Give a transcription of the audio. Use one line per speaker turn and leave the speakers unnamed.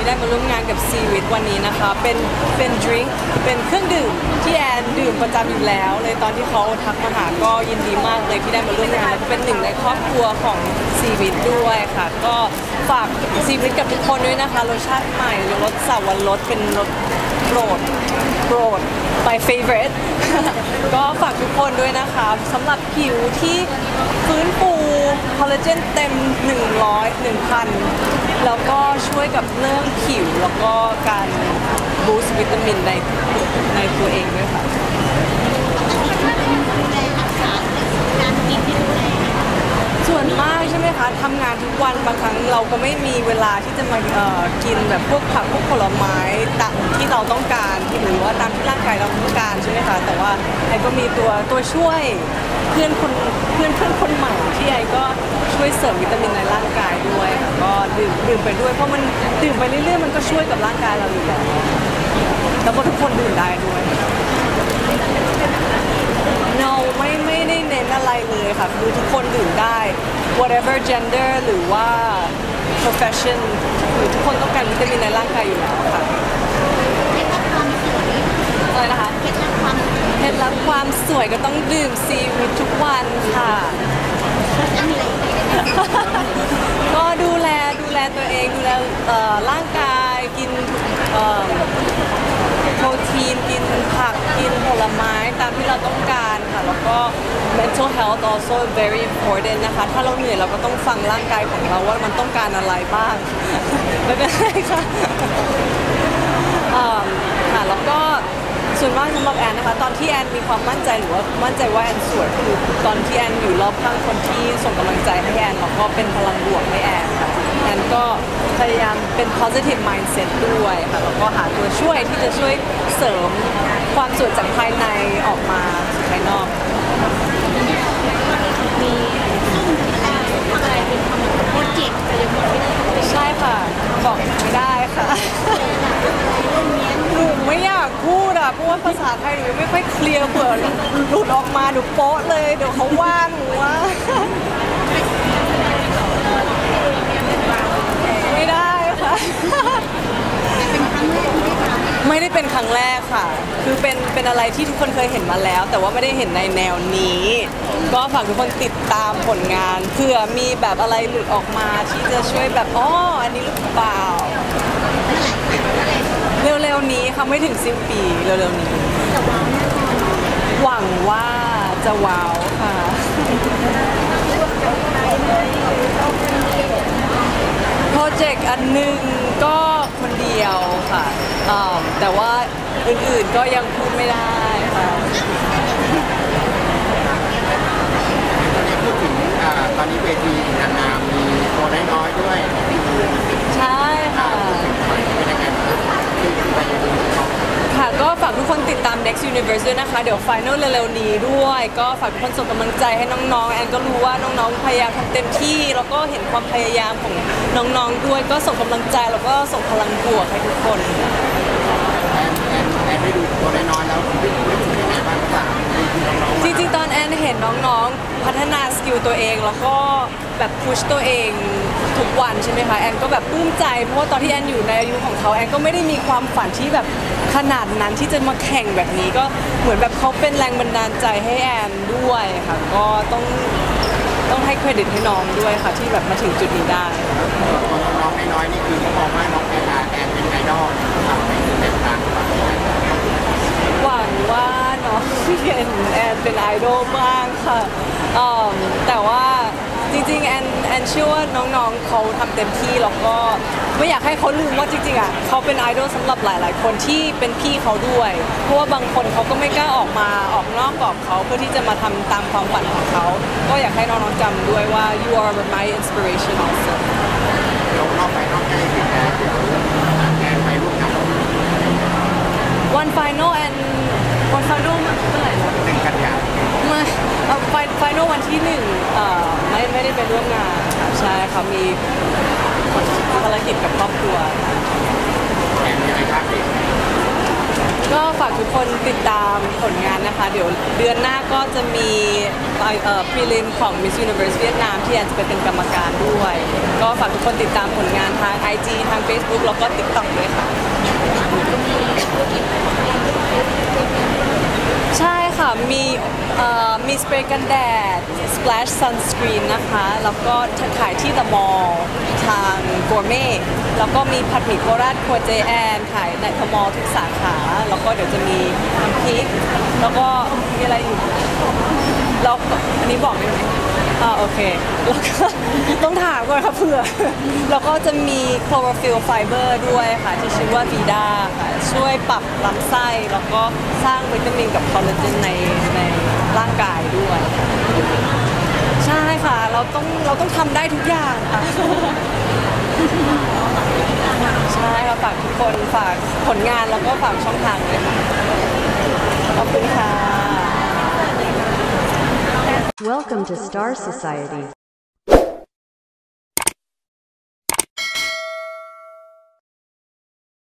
ที่ได้มาร่วมงานกับซีวิตวันนี้นะคะเป็นดริงก์เป็นเครื่องดื่มที่แอนดื่มประจำอยู่แล้วเลยตอนที่เขาทักมาหาก็ยินดีมากเลยที่ได้มาร่วมงานแล้วก็เป็นหนึ่งในครอบครัวของซีวิตด้วยค่ะก็ฝากซีวิตกับทุกคนด้วยนะคะรสชาติใหม่รสสวรสเป็นรสโปรด my favorite ก็ฝากทุกคนด้วยนะคะสำหรับผิวที่ฟื้นฟูคอลลาเจนเต็ม1,000 แล้วก็ช่วยกับเรื่องผิวแล้วก็การบูสต์วิตามินในตัวเองด้วยค่ะส่วนมากใช่ไหมคะทำงานทุกวันบางครั้งเราก็ไม่มีเวลาที่จะมากินแบบพวกผักพวกผลไม้ตามที่เราต้องการหรือว่าตามที่ร่างกายเราต้องการใช่ไหมคะแต่ว่าไอ้ก็มีตัวช่วยเพื่อนคนใหม่ที่ไอ้ก็ช่วยเสริมวิตามินในร่างกายด้วยค่ะก็ดื่มไปด้วยเพราะมันดื่มไปเรื่อยๆมันก็ช่วยกับร่างกายเราอยู่แล้วก็ทุกคนดื่มได้ด้วย no ไม่ได้เน้นอะไรเลยค่ะคือทุกคนดื่มได้ whatever gender หรือว่า profession คือทุกคนต้องการวิตามินในร่างกายอยู่แล้วค่ะอะไรนะคะเคล็ดลับความสวยก็ต้องดื่มซีวิตทุกวันค่ะก็ดูแลตัวเองดูแลร่างกายกินโปรตีนกินผักกินผลไม้ตามที่เราต้องการค่ะแล้วก็ mental health also very important นะคะถ้าเราเหนื่อยเราก็ต้องฟังร่างกายของเราว่ามันต้องการอะไรบ้างไม่เป็นไรค่ะค่ะแล้วก็ส่วนมากสำหรับแอนนะคะตอนที่แอนมีความมั่นใจหรือว่ามั่นใจว่าแอนสวยคือตอนที่แอนอยู่รอบข้างคนที่ส่งกำลังใจให้แอนแล้วก็เป็นพลังบวกให้แอนค่ะแอนก็พยายามเป็น positive mindset ด้วยค่ะแล้วก็หาตัวช่วยที่จะช่วยเสริมความสวยจากภายในออกมาสู่ภายนอกมีทำอะไรเป็นโปรเจกต์แต่ยังบอกไม่ได้ใช่ค่ะบอกไม่ได้ค่ะหนูไม่อยากพูดอ่ะเพราะว่าภาษาไทยหนูไม่ค่อยเคลียร์เผื่อหลุดออกมาหนูโป๊ะเลยเดี๋ยวเขาว่าหนูว่าไม่ได้ค่ะไม่ได้เป็นครั้งแรกค่ะคือเป็นอะไรที่ทุกคนเคยเห็นมาแล้วแต่ว่าไม่ได้เห็นในแนวนี้ก็ฝากทุกคนติดตามผลงานเผื่อมีแบบอะไรหลุดออกมาที่จะช่วยแบบอ๋ออันนี้หรือเปล่าเร็วๆนี้ค่ะไม่ถึงสิ้นปีเร็วๆนี้หวังว่าจะว้าวค่ะโปรเจกต์อันหนึ่งก็คนเดียวค่ะแต่ว่าอื่นๆก็ยังพูดไม่ได้ค่ะพูดถึงตอนนี้เวทีนางงามมีตัวน้อยๆด้วยใช่ค่ะค่ะก็ฝากทุกคนติดตาม Next Universe ด้วยนะคะเดี๋ยว Final เร็วๆนี้ด้วยก็ฝากทุกคนส่งกำลังใจให้น้องๆแอนก็รู้ว่าน้องๆพยายามทำเต็มที่แล้วก็เห็นความพยายามของน้องๆด้วยก็ส่งกำลังใจแล้วก็ส่งพลังบวกให้ทุกคนแอนได้ดูตัวน้อยๆแล้วเป็นยังไงบ้างคะจริงๆตอนแอนเห็นน้องๆพัฒนาสกิลตัวเองแล้วก็แบบพุชตัวเองทุกวันใช่ไหมคะแอนก็แบบปลื้มใจเพราะว่าตอนที่แอนอยู่ในอายุของเขาแอนก็ไม่ได้มีความฝันที่แบบขนาดนั้นที่จะมาแข่งแบบนี้ก็เหมือนแบบเขาเป็นแรงบันดาลใจให้แอนด้วยค่ะก็ต้องให้เครดิตให้น้องด้วยค่ะที่แบบมาถึงจุดนี้ได้น้องน้อยๆนี่คือเขาบอกว่าน้องแอนเป็นไอดอลหวังว่าน้องเห็นแอนเป็นไอดอลมากค่ะแต่ว่าจริงๆแอนเชื่อว่าน้องๆเขาทำเต็มที่แล้วก็ไม่อยากให้เขาลืมว่าจริงๆอ่ะเขาเป็นไอดอลสำหรับหลายๆคนที่เป็นพี่เขาด้วยเพราะว่าบางคนเขาก็ไม่กล้าออกนอกกรอบเขาเพื่อที่จะมาทำตามความฝันของเขาก็อยากให้น้องๆจำด้วยว่า you are my inspiration also นอกไปนอกใจสิแอนไปร่วมกันวันไฟนอลเมื่อไหร่นะ1 กันยายนไฟนอลวันที่1ไม่ได้ไปร่วมงานใช่ค่ะมีภารกิจกับครอบครัวแอนมีอะไรบ้างก็ก็ฝากทุกคนติดตามผลงานนะคะเดี๋ยวเดือนหน้าก็จะมีprelim ของ Miss Universe เวียดนามที่แอนจะไปเป็นกรรมการด้วย ก็ฝากทุกคนติดตามผลงานทาง IG ทาง Facebook แล้วก็ TikTok ด้วยค่ะใช่ค่ะมีสเปรย์กันแดด Splash Sunscreen นะคะแล้วก็ขายที่ The Mall ทาง Gourmet แล้วก็มีผัดหมี่โคราชครัวเจแอนขายใน The Mall ทุกสาขาแล้วก็เดี๋ยวจะมีน้ำพริกแล้วก็มีอะไรอยู่แล้วอันนี้บอกได้ไหมโอเคแล้วก็ต้องถามก่อนค่ะเผื่อแล้วก็จะมี Chlorophyll Fiber ด้วยค่ะที่ชื่อว่า Vida ค่ะช่วยปรับลำไส้แล้วก็สร้างวิตามินกับคอลลาเจนในร่างกายด้วยใช่ค่ะเราต้องทำได้ทุกอย่างค่ะใช่ค่ะฝากทุกคนฝากผลงานแล้วก็ฝากช่องทางด้วยค่ะขอบคุณค่ะ
Welcome to Star Society.